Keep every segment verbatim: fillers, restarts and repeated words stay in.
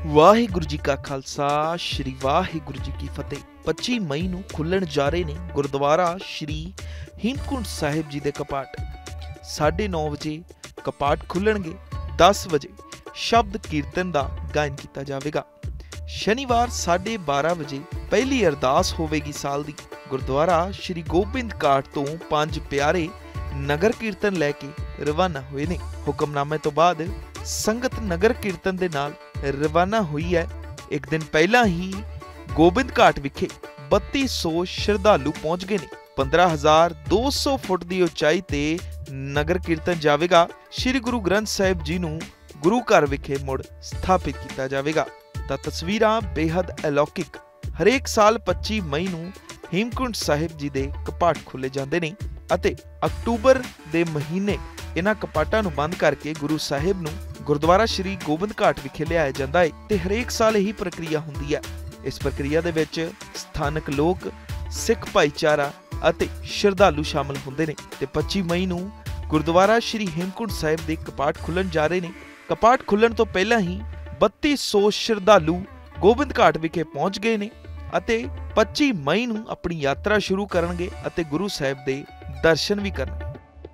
ਵਾਹਿਗੁਰੂ जी का खालसा श्री वाहिगुरू जी की फतेह। पच्ची मई ਨੂੰ ਖੁੱਲਣ ਜਾ ਰਹੇ ਨੇ ਗੁਰਦੁਆਰਾ श्री हेमकुंड साहिब जी ਦੇ ਕਪਾਟ। साढ़े नौ ਵਜੇ ਕਪਾਟ ਖੁੱਲਣਗੇ। दस ਵਜੇ शब्द कीर्तन ਦਾ ਗਾਇਨ ਕੀਤਾ ਜਾਵੇਗਾ। शनिवार साढ़े बारह ਵਜੇ ਪਹਿਲੀ ਅਰਦਾਸ ਹੋਵੇਗੀ ਸਾਲ ਦੀ। ਗੁਰਦੁਆਰਾ श्री गोबिंद घाट ਤੋਂ ਪੰਜ ਪਿਆਰੇ नगर कीर्तन लैके रवाना हुए ने। हुक्मनामे तो बाद संगत नगर कीर्तन दे नाल रवाना हुई है। एक दिन पहला ही गोबिंद घाट विखे बत्ती सौ श्रद्धालु पहुंच गए ने। पंद्रह हजार दो सौ फुट की उचाई ते नगर कीर्तन जावेगा। श्री गुरु ग्रंथ साहिब जी नूं गुरु घर विखे मुड़ स्थापित किया जावेगा। तां तस्वीरां बेहद अलौकिक। हरेक साल पच्ची मई नूं हेमकुंड साहिब जी दे कपाट खुले जांदे ने ਅਤੇ ਅਕਤੂਬਰ ਦੇ ਮਹੀਨੇ ਇਹਨਾਂ ਕਪਾਟਾਂ ਨੂੰ ਬੰਦ ਕਰਕੇ ਗੁਰੂ ਸਾਹਿਬ ਨੂੰ ਗੁਰਦੁਆਰਾ ਸ਼੍ਰੀ ਗੋਬਿੰਦ ਘਾਟ ਵਿਖੇ ਲਿਆਇਆ ਜਾਂਦਾ ਹੈ ਤੇ ਹਰੇਕ ਸਾਲ ਇਹੀ ਪ੍ਰਕਿਰਿਆ ਹੁੰਦੀ ਹੈ। ਇਸ ਪ੍ਰਕਿਰਿਆ ਦੇ ਵਿੱਚ ਸਥਾਨਕ ਲੋਕ, ਸਿੱਖ ਭਾਈਚਾਰਾ ਅਤੇ ਸ਼ਰਧਾਲੂ ਸ਼ਾਮਲ ਹੁੰਦੇ ਨੇ ਤੇ ਪੱਚੀ ਮਈ ਨੂੰ ਗੁਰਦੁਆਰਾ ਸ਼੍ਰੀ ਹੇਮਕੁੰਡ ਸਾਹਿਬ ਦੇ ਕਪਾਟ ਖੁੱਲਣ ਜਾ ਰਹੇ ਨੇ। ਕਪਾਟ ਖੁੱਲਣ ਤੋਂ ਪਹਿਲਾਂ ਹੀ ਬੱਤੀ ਸੌ ਸ਼ਰਧਾਲੂ ਗੋਬਿੰਦ ਘਾਟ ਵਿਖੇ ਪਹੁੰਚ ਗਏ ਨੇ ਅਤੇ ਪੱਚੀ ਮਈ ਨੂੰ ਆਪਣੀ ਯਾਤਰਾ ਸ਼ੁਰੂ ਕਰਨਗੇ ਅਤੇ ਗੁਰੂ ਸਾਹਿਬ ਦੇ दर्शन भी करना।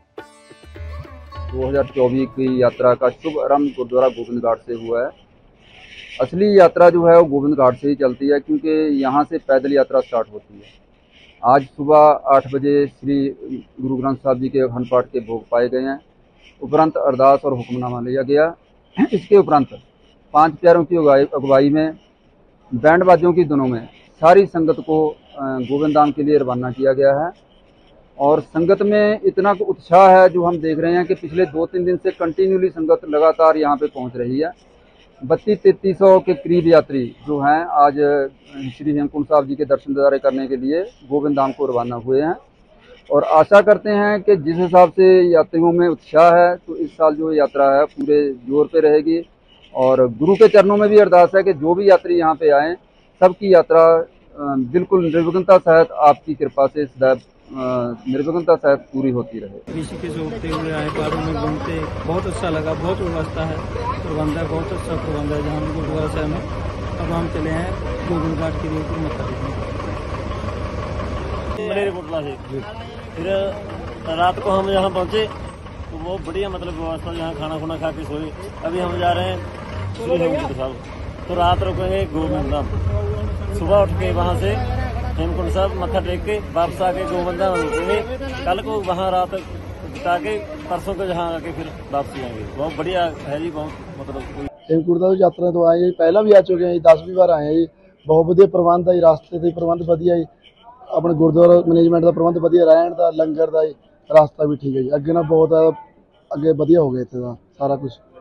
दो हज़ार चौबीस की यात्रा का शुभ आरंभ गुरुद्वारा गोबिंद घाट से हुआ है। असली यात्रा जो है वो गोबिंद घाट से ही चलती है क्योंकि यहाँ से पैदल यात्रा स्टार्ट होती है। आज सुबह आठ बजे श्री गुरु ग्रंथ साहिब जी के अखंड पाठ के भोग पाए गए हैं। उपरांत अरदास और हुक्मनामा लिया गया। इसके उपरांत पांच प्यारों की अगुवाई में बैंड बाजों की धुनों में सारी संगत को गोविंद धाम के लिए रवाना किया गया है। और संगत में इतना उत्साह है जो हम देख रहे हैं कि पिछले दो तीन दिन से कंटिन्यूली संगत लगातार यहाँ पे पहुँच रही है। बत्तीस तैंतीस सौ के करीब यात्री जो हैं आज श्री हेमकुंड साहिब जी के दर्शन दीदारे करने के लिए गोविंद धाम को रवाना हुए हैं। और आशा करते हैं कि जिस हिसाब से यात्रियों में उत्साह है तो इस साल जो यात्रा है पूरे जोर पे रहेगी। और गुरु के चरणों में भी अरदास है कि जो भी यात्री यहाँ पे आएँ सबकी यात्रा बिल्कुल निर्विघ्नता सहित आपकी कृपा से सदैव निर्विघ्नता सहित पूरी होती रहे। ऋषिकेश होते हुए आए, पहाड़ों में घूमते बहुत अच्छा लगा। बहुत व्यवस्था है, प्रबंध है, बहुत अच्छा प्रबंध है जहाँ गुरुद्वारा साहब में। अब हम चले हैं गोबिंद घाट के लिए मत्था मलेरकोटला से। फिर रात को हम यहाँ पहुँचे तो बहुत बढ़िया मतलब व्यवस्था, यहाँ खाना खुना खा के सोए। अभी हम जा रहे हैं श्री हेमकुंड साहब तो रात रुकेंगे गोविंद धाम। सुबह उठ के वहाँ से हेमकुंड साहब मत्था टेक के वापस आके गोविंद धाम रुकेंगे। कल को वहाँ रात बिता के परसों को जहाँ आके फिर वापसी आएंगे। बहुत बढ़िया है जी। बहुत मतलब हेमकुंड साहिब यात्रा तो आए जी, पहला भी आ चुके हैं जी, दसवीं बार आए हैं जी। बहुत वधिया प्रबंध है जी, रास्ते के प्रबंध वधिया जी, अपने गुरुद्वारा मैनेजमेंट का प्रबंध वधिया, रहन का लंगर का रास्ता भी ठीक है जी। अगे ना बहुत अगे वधिया हो गया इत्थे दा सारा कुछ।